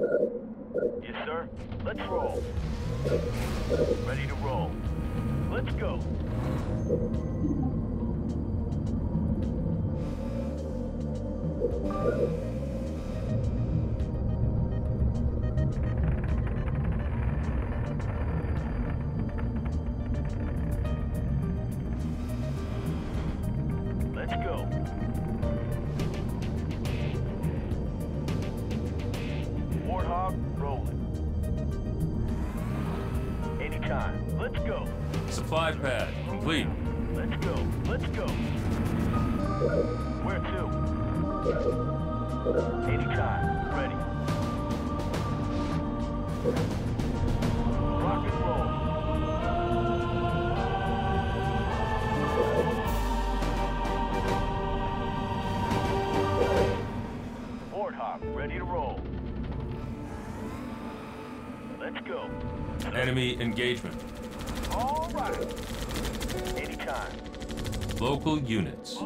Yes, sir. Let's roll. Ready to roll. Let's go. Let's go. Warthog rolling. Anytime. Let's go. Supply pad complete. Let's go. Let's go. Where to? Anytime. Ready. Rock and roll. Warthog, ready to roll. Let's go. Enemy engagement. All right. Anytime. Local units.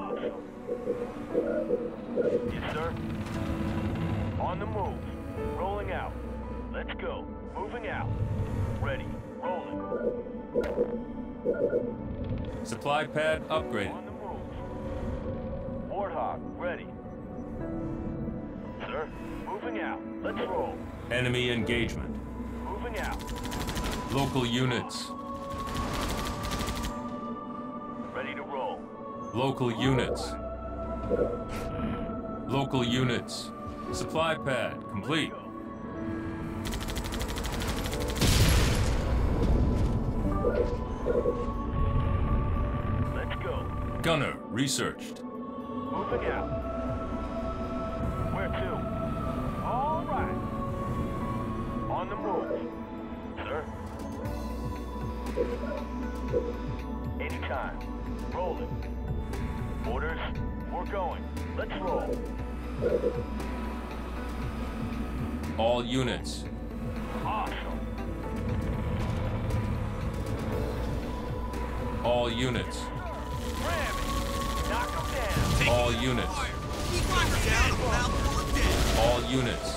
Yes, sir. On the move. Rolling out. Let's go. Moving out. Ready. Rolling. Supply pad upgraded. On the move. Warthog, ready. Sir, moving out. Let's roll. Enemy engagement. Moving out. Local units. Ready to roll. Local units. Local units. Supply pad complete. Let's go. Gunner researched. Moving out. Where to? All right. On the move. Sir. Anytime. Rolling. Orders. We're going. Let's roll. All units. Awesome. All units. Ram it. Knock them down. All units. All units.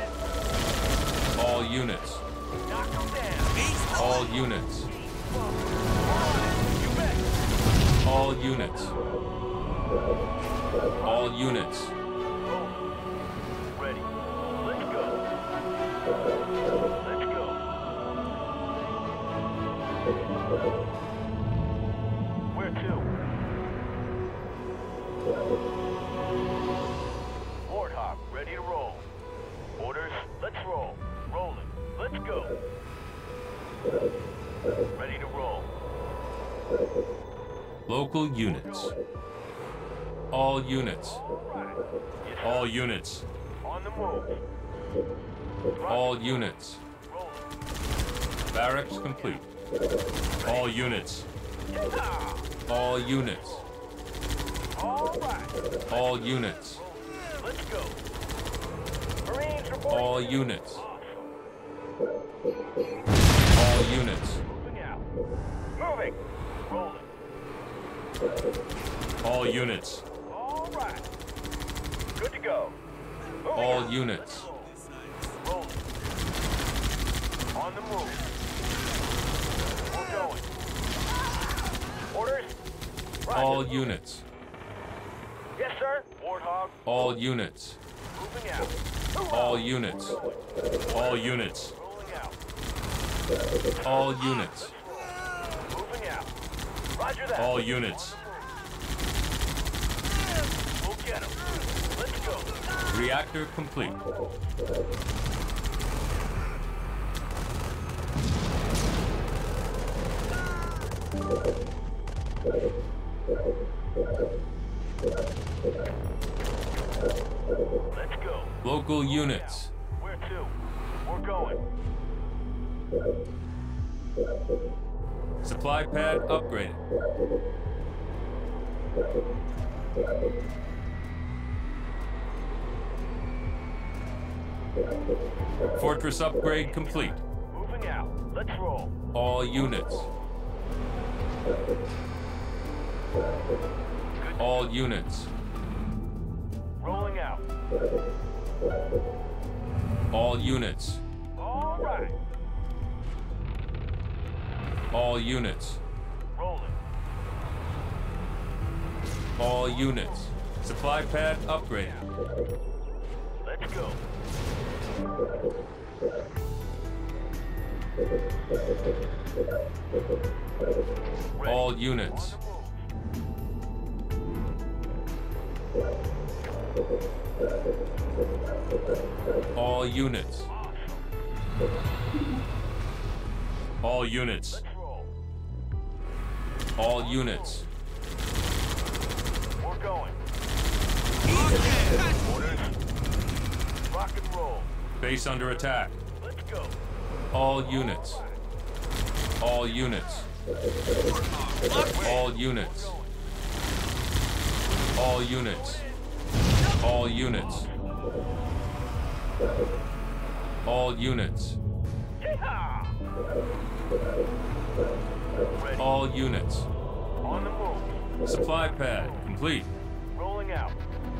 All units. Knock them down. All units. You bet. All units. All units. Ready. Let's go. Let's go. Where to? Warthog, ready to roll. Orders, let's roll. Rolling. Let's go. Ready to roll. Local units. All units. Right. Yes, sir. All units. On the move. All units. Rolling. Barracks complete. All units. Yeehaw! All units. All right. All units. Let's go. Marines reporting. All units. Awesome. All units. Moving out. Moving. Rolling. All units. All right. Good to go. Moving All out. units. Rolling. On the move. We're going. Orders. Roger. All units. Yes, sir. Warthog. All units. Moving out. All units. All units. Rolling out. All units. Moving out. Roger that. All units. We'll get him. Let's go. Reactor complete. Let's go. Local units. Where to? We're going. Supply pad upgraded. Fortress upgrade complete. Moving out. Let's roll. All units. All units. Rolling out. All units. All right. All units. Rolling. All units. Supply pad upgraded. Let's go. Ready. All units. All units. All units. Let's roll. All units. We're going. Orders. Rock and roll. Base under attack. Let's go. All units. All units. All units. All units. All units. All units. Yeehaw! Ready. All units. On the move. Supply pad complete. Rolling out.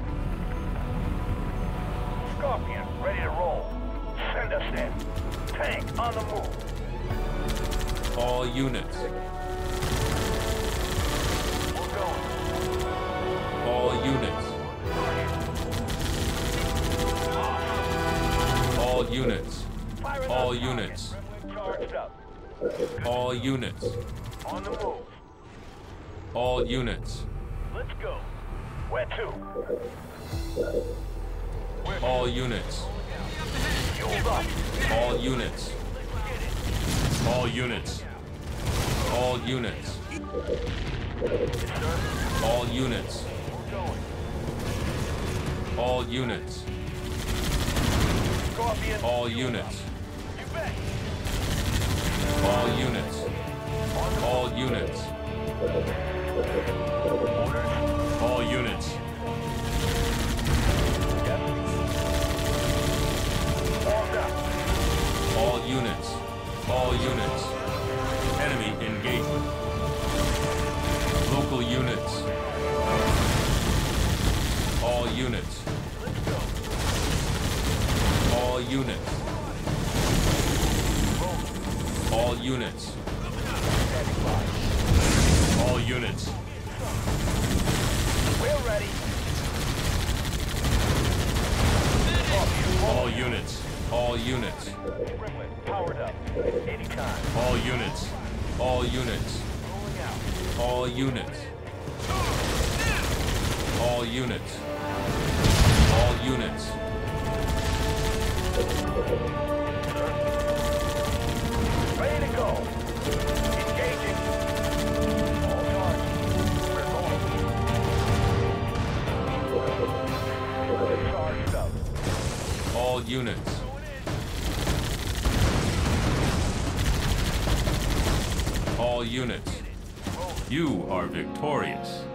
Scorpion, ready to roll. Send us in. Tank on the move. All units. We're going. All units. All units. Firing All on target. units. Red wing charged up. All units. On the move. All units. Let's go. Where to? All units. Fueled up. All units. All units. All units. Yes, sir. All units. We're going. All units. Scorpion. All units. You bet. All units. All units. Orders. All units. Yes. Formed up. All units. All units. Enemy engagement. Local units. All units. Let's go. All units. All units. Standing by. All units. We're ready. All units. All units. Friendly. Powered up. Anytime. All units. All units. Rolling out. All units. All units. All units. Ready to go. Engaging. All charged. We're going. Charged up. All units. All units. You are victorious.